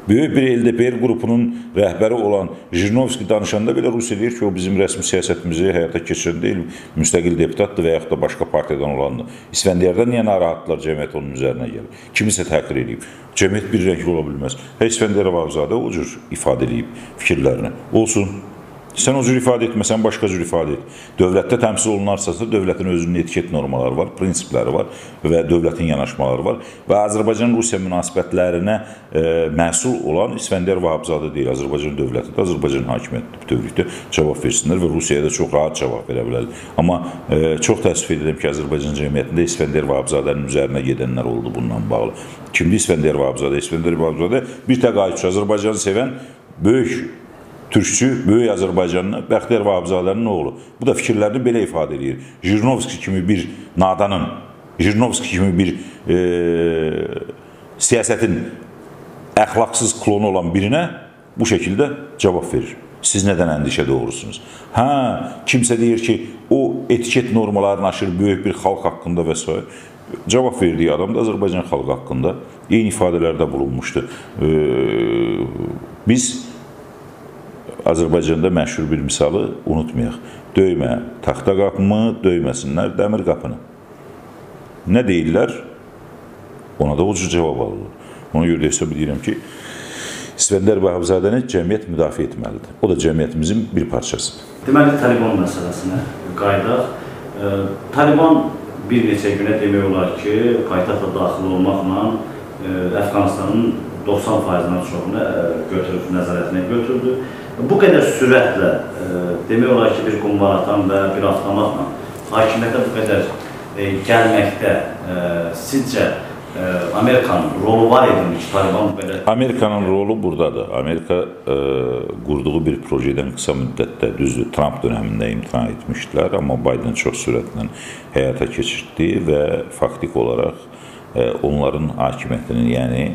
Böyük bir LDPR qrupunun rəhbəri olan Jirinovski danışanda belə Rusiya deyir ki, o bizim rəsmi siyasətimizi həyata keçirən deyil, müstəqil deputatdır və yaxud da başqa partiyadan olandır. İsfəndiyarda niyə narahatlar cəmiyyət onun üzərinə gəlir? Kimisə təhqir edib. Cəmiyyət bir rəngli ola bilməz. İsfəndiyar Vahabzadə o cür ifadə edib fikirlərini. Olsun. Sən o cür ifadə etməsən, başqa cür ifadə et. Dövlətdə təmsil olunarsa, dövlətin özünün etiket normaları var, prinsipləri var və dövlətin yanaşmaları var. Və Azərbaycan-Rusiya münasibətlərinə məsul olan İsfəndiyar Vahabzadə deyil, Azərbaycan dövlətidir, Azərbaycan hakimiyyəti bütövlükdə cavab versinlər və Rusiyaya da çox rahat cavab verə bilərlər. Amma çox təəssüf edirəm ki, Azərbaycan cəmiyyətində İsfəndiyar Vahabzadənin üzərinə gedənlər oldu bununla bağlı. Kimdir İsfəndiyar Vahabzadə? İsfəndiyar Vahabzadə bir təqaüdçü, Azərbaycanı sevən böyük türkçü, böyük Azərbaycanlı Bəxtiyar Vahabzadənin oğlu. Bu da fikirlərini belə ifadə edir. Jirinovski kimi bir nadanın, Jirinovski kimi bir siyasətin əxlaqsız klonu olan birinə bu şəkildə cavab verir. Siz nədən əndişə doğrusunuz? Hə, kimsə deyir ki, o etiket normalarını aşır böyük bir xalq haqqında və s. Cavab verdiyi adam da Azərbaycan xalqı haqqında eyni ifadələrdə bulunmuşdu. Biz Azərbaycanda məşhur bir misalı unutmayaq. Döymə taxta qapımı, döyməsinlər dəmir qapını. Nə deyirlər? Ona da o cür cavab alırlar. Ona görə də hesab edirəm ki, İsfəndiyar Vahabzadəni cəmiyyət müdafiə etməlidir. O da cəmiyyətimizin bir parçasıdır. Deməli, Taliban məsələsinə qayıdaq. Taliban bir neçə günə demək olar ki, paytaxta daxil olmaqla Əfqanistanın 90%-dən çoxunu götürüb, nəzarətinə götürdü. Bu qədər sürətlə, demək olar ki, bir qumbaratan və bir avtomatla hakimiyyətə bu qədər gəlməkdə sizcə Amerikanın rolu var edilmiş, Taliban bu qədər? Amerikanın rolu buradadır. Amerika qurduğu bir projedən qısa müddətdə, düzdür, Trump dönəmində imtina etmişdilər, amma Biden çox sürətlə həyata keçirdi və faktik olaraq onların hakimiyyətinin, yəni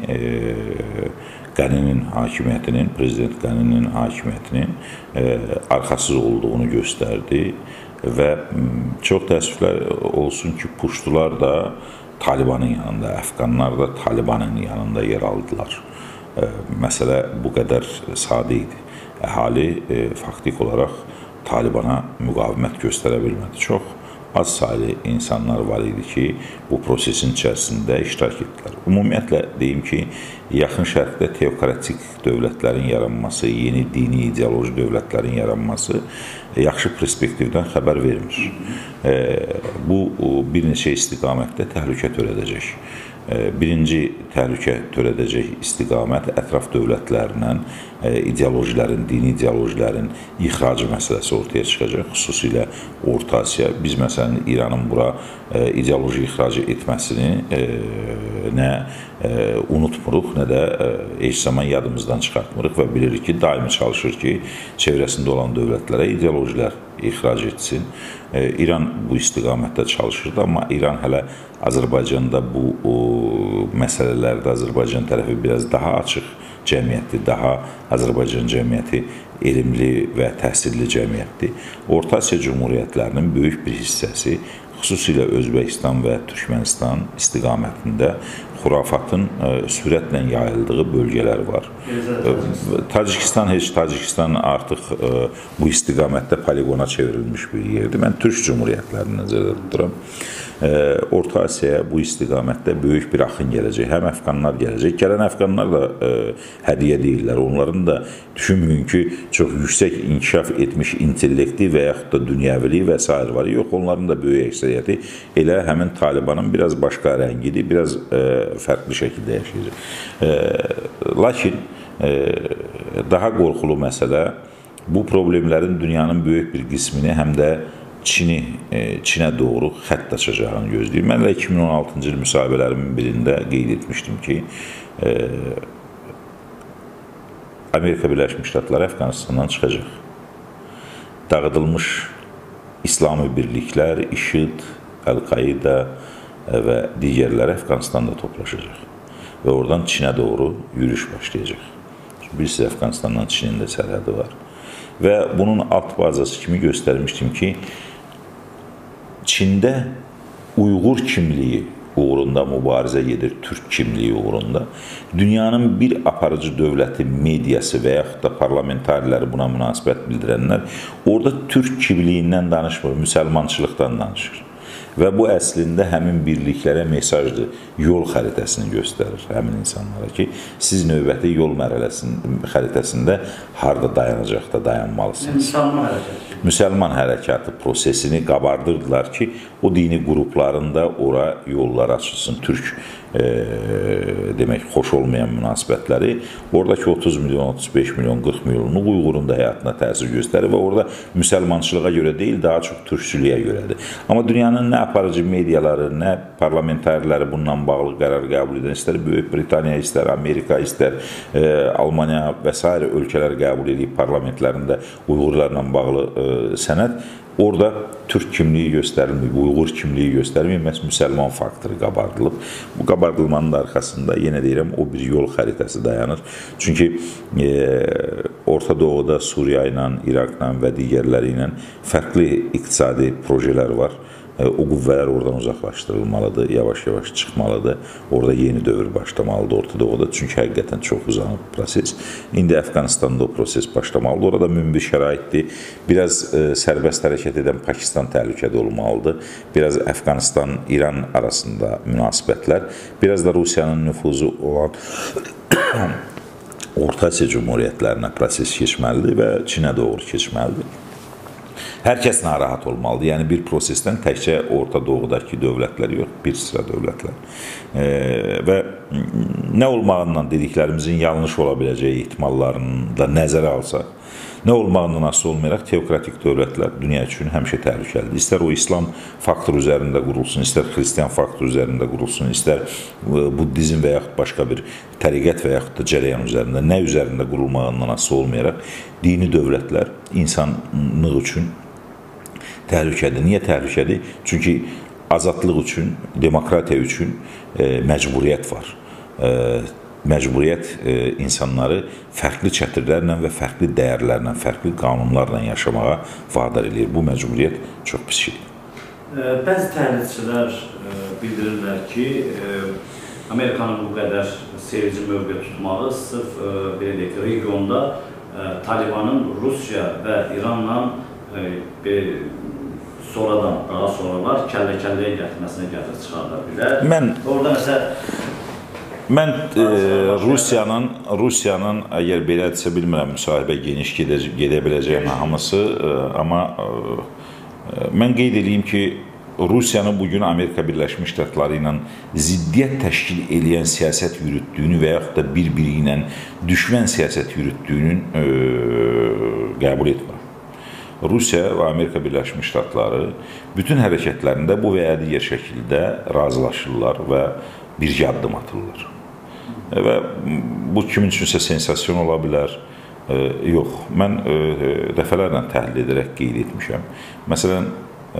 Qaninin hakimiyyətinin, prezident Qaninin hakimiyyətinin arxasız olduğunu göstərdi və çox təəssüflər olsun ki, puştular da Talibanın yanında, Əfqanlar da Talibanın yanında yer aldılar. Məsələ bu qədər sadə idi. Əhali faktik olaraq Talibana müqavimət göstərə bilmədi. Çox az saylı insanlar var idi ki, bu prosesin içərisində iştirak etdilər. Ümumiyyətlə deyim ki, yaxın şərqdə teokratik dövlətlərin yaranması, yeni dini ideoloji dövlətlərin yaranması yaxşı perspektivdən xəbər vermir. Bu, bir neçə istiqamətdə təhlükə törədəcək. Birinci təhlükə törədəcək istiqamət ətraf dövlətlərindən ideolojilərin, dini ideolojilərin ixracı məsələsi ortaya çıxacaq, xüsusilə Orta Asiya. Biz məsələn İranın bura ideoloji ixracı etməsini nə unutmuruq, nə də heç zaman yadımızdan çıxartmırıq və bilirik ki, daimi çalışır ki, çevrəsində olan dövlətlərə ideolojilər ixrac etsin. İran bu istiqamətdə çalışırdı, amma İran hələ Azərbaycanda bu məsələlərdə Azərbaycan tərəfi biraz daha açıq cəmiyyətdir, daha Azərbaycan cəmiyyəti elmli və təhsilli cəmiyyətdir. Orta Asiya Cumhuriyyətlərinin böyük bir hissəsi, xüsusilə Özbəkistan və Türkmənistan istiqamətində xurafatın sürətlə yayıldığı bölgələr var. Tacikistan artıq bu istiqamətdə poligona çevrilmiş bir yerdir. Mən Türk Cumhuriyyətlərini nəzərdə tuturam. Orta Asiyaya bu istiqamətdə böyük bir axın gələcək. Həm əfqanlar gələcək. Gələn əfqanlar da hədiyyə deyirlər. Onların da düşünməyin ki, çox yüksək inkişaf etmiş intellekti və yaxud da dünyəviliyi və s. var. Yox, onların da böyük əksəriyyəti elə həmin Talibanın biraz başqa rəngidir, biraz fərqli şəkildə yaşayacaq. Lakin daha qorxulu məsələ bu problemlərin dünyanın böyük bir qismini həm də Çinə doğru xətt açacağını gözləyir. Mən də 2016-cı il müsahibələrimin birində qeyd etmişdim ki, Amerika Birləşmiş Ştatları Əfqanistandan çıxacaq. Dağıdılmış İslami birliklər, İŞİD, Əl-Qaida və digərləri Əfqanistanda toplaşacaq və oradan Çinə doğru yürüyüş başlayacaq. Birisi Əfqanistandan Çinin də sərhədi var. Və bunun alt bazası kimi göstərmişdim ki, Çində Uyğur kimliyi uğrunda mübarizə gedir, türk kimliyi uğrunda. Dünyanın bir aparıcı dövləti, mediası və yaxud da parlamentariləri buna münasibət bildirənlər orada türk kimliyindən danışmır, müsəlmançılıqdan danışır. Və bu əslində həmin birliklərə mesajdır, yol xəritəsini göstərir həmin insanlara ki, siz növbəti yol xəritəsində harada dayanacaqda dayanmalısınız. Müsəlman hərəkatı prosesini qabardırdılar ki, o dini qruplarında ora yollar açılsın. Türk demək, xoş olmayan münasibətləri oradakı 30 milyon, 35 milyon, 40 milyonluq Uyğurun da həyatına təsir göstərir və orada müsəlmançılığa görə deyil, daha çox türkçülüyə görədir. Amma dünyanın nə aparıcı mediaları, nə parlamentariləri bundan bağlı qərar qəbul edən, istər Böyük Britaniya, istər Amerika, istər Almanya və s. ölkələr qəbul edib parlamentlərində Uyğurlarla bağlı sənəd, orada türk kimliyi göstərilməyib, Uyğur kimliyi göstərilməyib, məhz müsəlman faktoru qabardılıb. Bu qabardılmanın da arxasında, yenə deyirəm, o bir yol xəritəsi dayanır. Çünki Orta Doğuda Suriya ilə, İraqla və digərləri ilə fərqli iqtisadi projelər var. O qüvvələr oradan uzaqlaşdırılmalıdır, yavaş-yavaş çıxmalıdır. Orada yeni dövr başlamalıdır Orta Doğuda. Çünki həqiqətən çox uzanıb proses. İndi Əfqanistanda o proses başlamalıdır. Orada münbir şəraitdir. Biraz sərbəst hərəkət edən Pakistan təhlükədə olmalıdır. Biraz Əfqanistan-İran arasında münasibətlər, biraz da Rusiyanın nüfuzu olan Orta Asiya Cumhuriyyətlərinə proses keçməlidir və Çinə doğru keçməlidir. Hər kəs narahat olmalıdır. Yəni, bir prosesdən təkcə Orta Doğudakı dövlətlər yox, bir sıra dövlətlər. Və nə olmağından dediklərimizin yanlış ola biləcəyi ehtimallarını da nəzərə alsaq, nə olmağından asılı olmayaraq teokratik dövlətlər dünya üçün həmişə təhlükəlidir. İstər o İslam faktoru üzərində qurulsun, istər Xristiyan faktoru üzərində qurulsun, istər Buddizm və yaxud başqa bir təriqət və yaxud da cərəyan üzərində, nə üzərində qurulmağından asılı olmayaraq dini dövlətlər insanlıq üçün təhlükədir. Niyə təhlükədir? Çünki azadlıq üçün, demokratiya üçün məcburiyyət var. Məcburiyyət insanları fərqli çətirlərlə və fərqli dəyərlərlə, fərqli qanunlarla yaşamağa vadar edir. Bu məcburiyyət çox pis şeydir. Bəzi təhlilçilər bildirirlər ki, Amerikanın bu qədər sevici mövqe tutmağı sırf regionda Talibanın Rusiya və İranla sonradan, daha sonralar kəllə-kəlləyə gətirməsinə gətirib çıxarda bilər. Orada Mən Rusiyanın, əgər belədirsə bilmirəm, müsahibə geniş gedə biləcəyim hamısı, amma mən qeyd edeyim ki, Rusiyanın bugün Amerika Birləşmiş Ştatları ilə ziddiyyət təşkil edən siyasət yürütdüyünü və yaxud da bir-biri ilə düşmən siyasət yürütdüyünün qəbul etmir. Rusiya və Amerika Birləşmiş Ştatları bütün hərəkətlərində bu və ya digər şəkildə razılaşırlar və birgə addım atırlar. Və bu kimin üçünsə sensasiyon ola bilər. Yox, mən dəfələrlə təhlil edərək qeyd etmişəm. Məsələn,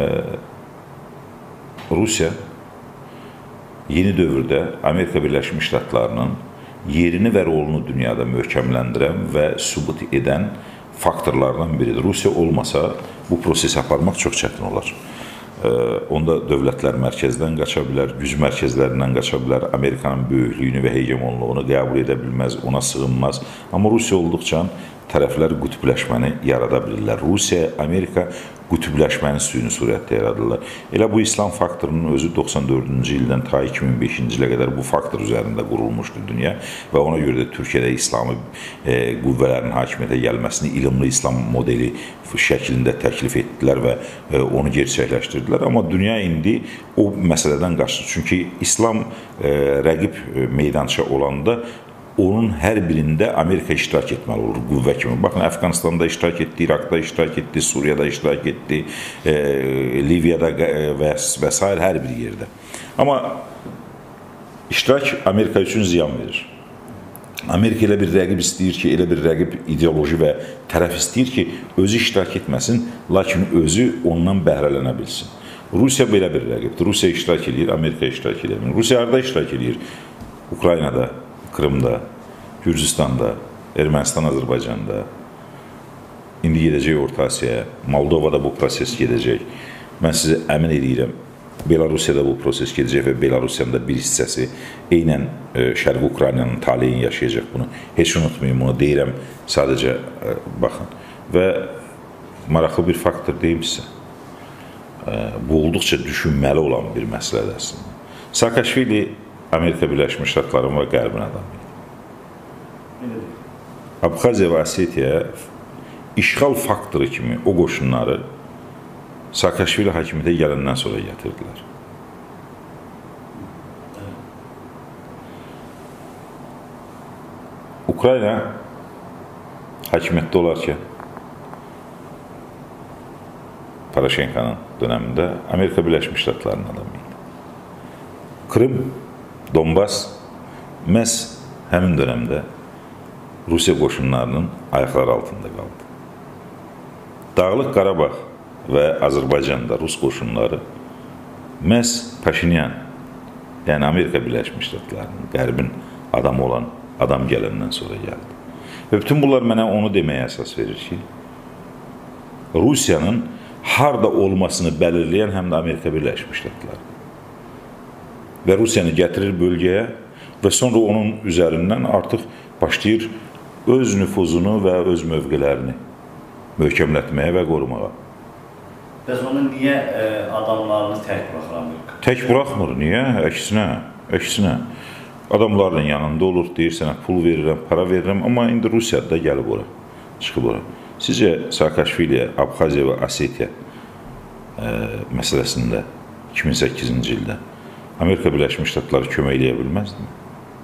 Rusiya yeni dövrdə Amerika Birləşmiş Ştatlarının yerini və rolunu dünyada möhkəmləndirən və sübut edən faktorlardan biridir. Rusiya olmasa bu prosesi aparmaq çox çətin olar. Onda dövlətlər mərkəzdən qaça bilər, güc mərkəzlərindən qaça bilər, Amerikanın böyüklüyünü və hegemonluğunu qəbul edə bilməz, ona sığınmaz. Amma Rusiya olduqca tərəflər qütbləşməni yarada bilirlər. Rusiya, Amerika qütbləşmənin süni surətdə yaradırlar. Elə bu İslam faktorunun özü 94-cü ildən ta 2005-ci ilə qədər bu faktor üzərində qurulmuşdur dünya və ona görə də Türkiyədə İslami qüvvələrin hakimiyyətə gəlməsini ilimli İslam modeli şəklində təklif etdilər və onu gerçəkləşdirdilər. Amma dünya indi o məsələdən qaçdı. Çünki İslam rəqib meydança olanda onun hər birində Amerika iştirak etməli olur qüvvə kimi. Baxın, Əfqanistanda iştirak etdi, İraqda iştirak etdi, Suriyada iştirak etdi, Liviyada və s. hər bir yerdə. Amma iştirak Amerika üçün ziyan verir. Amerika elə bir rəqib istəyir ki, elə bir rəqib ideoloji və tərəf istəyir ki, özü iştirak etməsin, lakin özü ondan bəhrələnə bilsin. Rusiya belə bir rəqibdir. Rusiya iştirak edir, Amerika iştirak edir. Rusiya harada iştirak edir? Ukraynada, Krımda, Gürcüstanda, Ermənistan, Azərbaycanda, indi gedəcək Orta Asiyaya, Moldovada bu proses gedəcək. Mən sizə əmin edirəm, Belarusiyada bu proses gedəcək və Belarusiyanın da bir hissəsi eynən Şərqi Ukraynanın taleyini yaşayacaq bunu. Heç unutmayın, bunu deyirəm sadəcə baxın. Və maraqlı bir faktor deyim sizə. Bu olduqca düşünməli olan bir məsələdir əslində. Saakashvili Amerika Birləşmiş Ştatlarının və Qərbin adamı idi. Abxaziya və Osetiya işğal faktoru kimi o qoşunları Saakashvili hakimiyyətə gələndən sonra gətirdilər. Ukrayna hakimiyyətdə olarkən Poroshenko'nun döneminde Amerika Birləşmiş Ştatlarının adamıydı. Kırım, Donbas məhz həmin dönemde Rusiya qoşunlarının ayaqları altında qaldı. Dağlıq Qarabağ və Azərbaycanda Rus qoşunları məhz Paşinyan, yəni Amerika Birləşmiş Ştatlarının, Qərbin adamı olan adam gələndən sonra gəldi. Və bütün bunlar mənə onu deməyə əsas verir ki, Rusiyanın harda olmasını belirleyen həm də Amerika Birləşmiş Ştatları. Və Rusiyanı gətirir bölgəyə və sonra onun üzərindən artıq başlayır öz nüfuzunu və öz mövqələrini möhkəmlətməyə və qorumağa. Bəs onu niyə adamlarını tək buraxır Amerika? Tək buraxmır, niyə? Əksinə. Adamların yanında olur, deyir sənə pul verirəm, para verirəm, amma indi Rusiyada da gəlib ora, çıxıb ora. Sizcə Saakashviliyə, Abxaziya və Osetiya məsələsində 2008-ci ildə Amerika Birləşmiş Ştatları kömək eləyə bilməzdi mi?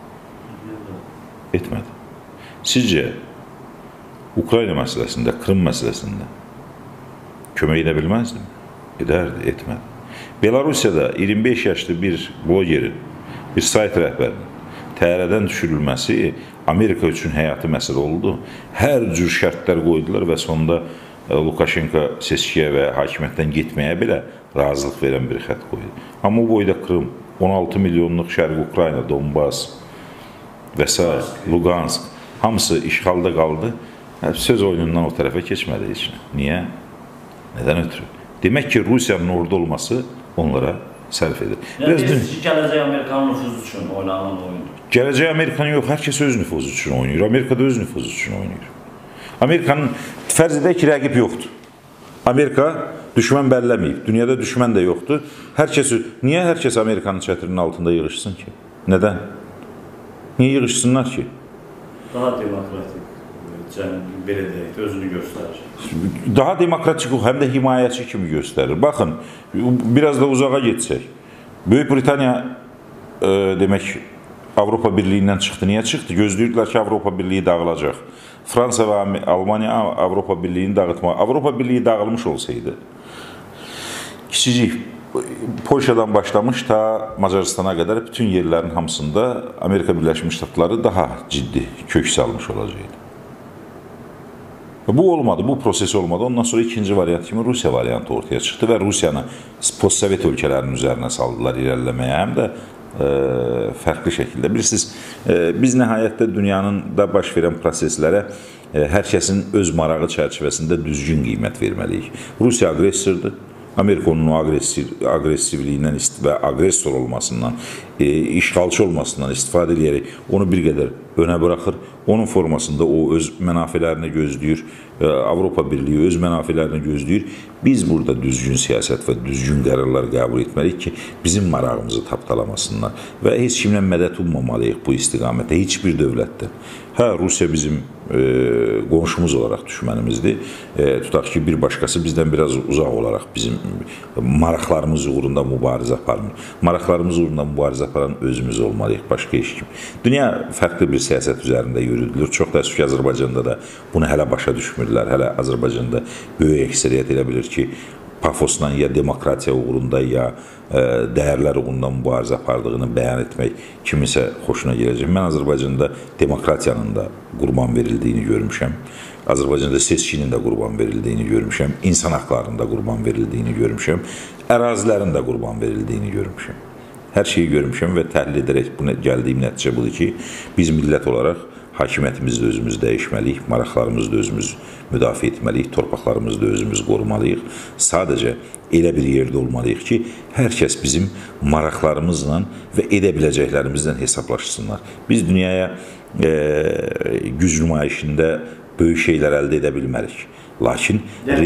Etmədi. Sizcə Ukrayna məsələsində, Kırım məsələsində kömək edə bilməzdi mi? Edərdi, etmədi. Belarusiyada 25 yaşlı bir blogerin, bir sayt rəhbərinin təyyarədən düşürülməsi Amerika üçün həyati məsələ oldu. Hər cür şərtlər qoydular və sonunda Lukashenko seçkiyə və hakimiyyətdən getməyə belə razılıq verən bir xətt qoydu. Amma o boyda Kırım, 16 milyonluq Şərqi Ukrayna, Donbas və s. Lugansk hamısı işğalda qaldı. Söz oyunundan o tərəfə keçmədi heç nə. Niyə? Nədən ötürü? Demək ki, Rusiyanın orada olması onlara sərf edir. Gələcək Amerikanın nüfuzu üçün oynanan oyundur. Gələcək Amerikanın yox, hər kəs öz nüfuzu üçün oynayır. Amerika da öz nüfuzu üçün oynayır. Amerikanın fərz edək ki, rəqib yoxdur. Amerika düşmən bəlləməyib. Dünyada düşmən də yoxdur. Niyə hər kəs Amerikanın çətirinin altında yığışsın ki? Nədən? Niyə yığışsınlar ki? Daha demokratik, belə deyək, özünü göstərir. Daha demokratik, həm də himayəçi kimi göstərir. Baxın, biraz da uzağa getsək. Böyük Britaniya demək Avropa Birliyindən çıxdı. Niyə çıxdı? Gözləyirdilər ki, Avropa Birliyi dağılacaq. Fransa və Almaniya Avropa Birliyini dağıtmaq. Avropa Birliyi dağılmış olsaydı, kiçicik Polşadan başlamış ta Macaristana qədər bütün yerlərin hamısında Amerika Birləşmiş Ştatları daha ciddi kök salmış olacaqdı. Bu olmadı, bu proses olmadı. Ondan sonra ikinci variant kimi Rusiya variantı ortaya çıxdı və Rusiyanı post-sovet ölkələrinin üzərinə saldılar irəliləməyə, həm də fərqli şəkildə. Bilirsiniz, biz nəhayətdə dünyanın da baş verən proseslərə hər kəsin öz marağı çərçivəsində düzgün qiymət verməliyik. Rusiya aqressordur. Amerika onun aqressivliyindən və aqressor olmasından, işğalçı olmasından istifadə edərək onu bir qədər önə buraxır. Onun formasında o öz mənafələrini gözləyir, Avropa Birliyi öz mənafələrini gözləyir. Biz burada düzgün siyasət və düzgün qərarlar qəbul etməliyik ki, bizim marağımızı tapdalamasınlar və heç kimlə mədət ummamalıyıq bu istiqamətdə, heç bir dövlətdə. Hə, Rusiya bizim qonşumuz olaraq düşmənimizdir. Tutaq ki, bir başqası bizdən biraz uzaq olaraq bizim maraqlarımız uğrunda mübarizə aparmır. Maraqlarımız uğrunda mübarizə aparan özümüz olmalıyıq, başqa heç kim. Dünya fərqli bir siyasət üzərində yürüdülür. Çox təəssüf ki, Azərbaycanda da bunu hələ başa düşmürlər. Hələ Azərbaycanda böyük əksəriyyət elə bilir ki, pafosla ya demokratiya uğrunda, ya dəyərlər uğrunda mübarizə apardığını bəyan etmək kimisə xoşuna gələcək. Mən Azərbaycanda demokratiyanın da qurban verildiyini görmüşəm. Azərbaycanda seçkinin də qurban verildiyini görmüşəm. İnsan haqlarının da qurban verildiyini görmüşəm. Ərazilərin də qurban verildiyini görmüşəm. Hər şeyi görmüşəm və təhlil edərək buna gəldiyim nəticə budur ki, biz millət olaraq hakimiyyətimizi də özümüz dəyişməliyik, maraqlarımızı da özümüz müdafiə etməliyik, torpaqlarımızı da özümüz qorumalıyıq. Sadəcə elə bir yerdə olmalıyıq ki, hər kəs bizim maraqlarımızla və edə biləcəklərimizlə hesablaşsınlar. Biz dünyaya güc nümayişində böyük şeylər əldə edə bilmərik. Lakin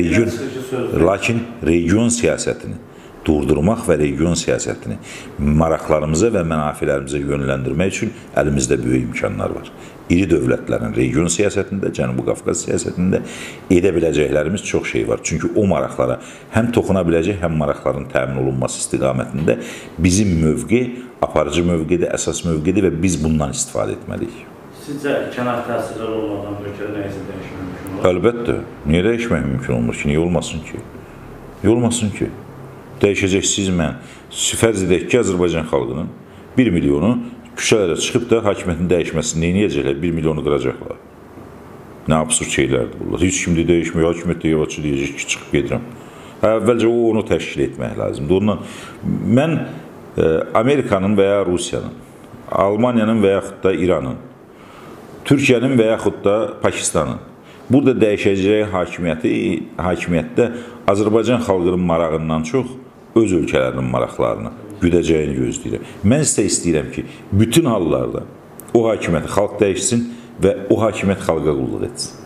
region siyasətini durdurmaq və region siyasətini maraqlarımıza və mənafilərimizə yönləndirmək üçün əlimizdə böyük imkanlar var. İri dövlətlərin region siyasətində, Cənubi Qafqaz siyasətində edə biləcəklərimiz çox şey var. Çünki o maraqlara həm toxuna biləcək, həm maraqların təmin olunması istiqamətində bizim mövqe, aparıcı mövqedir, əsas mövqedir və biz bundan istifadə etməliyik. Sizcə kənar təsirlər olmadan ölkədə nəyisə dəyişmək mümkün olur? Əlbəttə. Niyə dəyişmək mümkün olmur ki? Niyə olmasın ki? Niyə olmasın ki? Dəyişəcəksiniz mən. Fərz edək ki, Azərbaycan xalqının 1 milyonu küçələrə çıxıb da hakimiyyətin dəyişməsini neyəcəklər? 1 milyonu qıracaqlar. Nə absurd şeylərdir bunlar. Heç kimdə dəyişmək, hakimiyyət də yavaşça deyəcək ki, çıxıb gedirəm. Əvvəlcə onu təşkil etmək lazımdır. Ondan mən Amerikanın və ya Rusiyanın, Almaniyanın və yaxud da İranın, Türkiyənin və yaxud da Pakistanın burada dəyişəcəyi hakimiyyətdə Azərbaycan xalqının marağından çox öz ölkələrinin maraqlarını güdəcəyini gözləyirəm. Mən isə istəyirəm ki, bütün hallarda o hakimiyyəti xalq dəyişsin və o hakimiyyət xalqa qulluq etsin.